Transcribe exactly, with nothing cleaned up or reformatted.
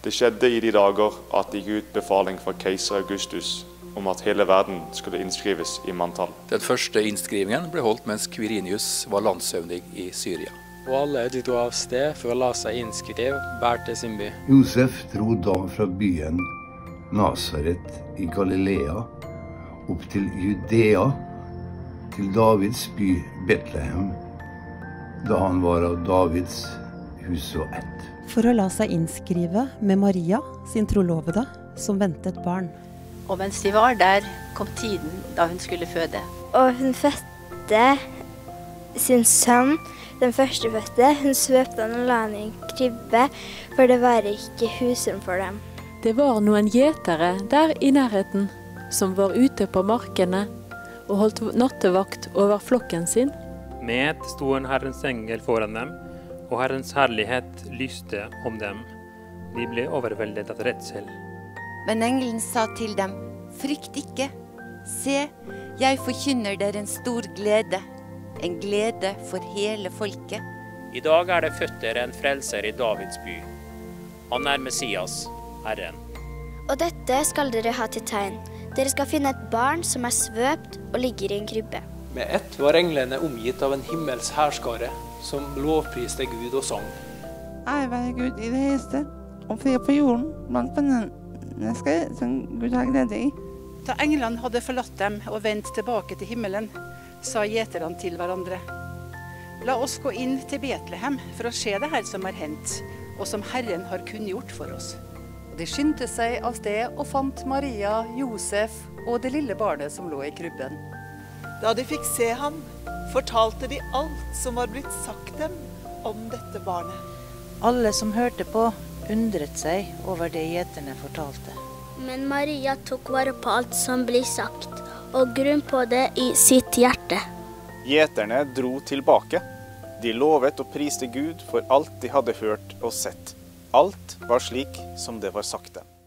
Det skjedde i de dager at det gikk ut befaling fra keiser Augustus om at hele verden skulle innskrives i manntall. Den første innskrivingen ble holdt mens Quirinius var landshøvding i Syria. Og alle de dro av sted for å la seg innskrive hver til sin by. Josef dro da fra byen Nasaret i Galilea opp til Judea, til Davids by Betlehem, da han var av Davids hus og ett. For å la seg innskrive med Maria, sin trolovede, som ventet barn. Og mens de var der, kom tiden da hun skulle føde. Og hun fødte sin sønn, den førstefødte. Hun svøpte han og la han i en krybbe, for det var ikke husrom for dem. Det var noen gjetere der i nærheten, som var ute på markene og holdt nattevakt over flokken sin. Med ett sto en Herrens engel foran dem, og Herrens herlighet lyste om dem. De ble overveldet av redsel. Men engelen sa til dem, frykt ikke. Se, jeg forkynner dere en stor glede, en glede for hele folket. I dag er det født dere en frelser i Davids by. Han er Messias, Herren. Og dette skal dere ha til tegn. Dere skal finne et barn som er svøpt og ligger i en krybbe. Med ett var englene omgitt av en himmels herskare, som lovpriste Gud og sang. Ære være Gud i det høyeste, og fred på jorden blant mennesker som Gud har glede i. Da englene hadde forlatt dem og vendt tilbake til himmelen, sa gjeterne til hverandre: La oss gå inn til Betlehem for å se det her som er hendt, og som Herren har kunngjort for oss. De skyndte seg av sted og fant Maria, Josef og det lille barnet som lå i krybben. Da de fikk se ham, fortalte de alt som var blitt sagt dem om dette barnet. Alle som hørte på, undret seg over det gjeterne fortalte. Men Maria tok vare på alt som ble sagt, og grunn på det i sitt hjerte. Gjeterne dro tilbake. De lovet og priste Gud for alt de hadde hørt og sett. Alt var slik som det var sagt dem.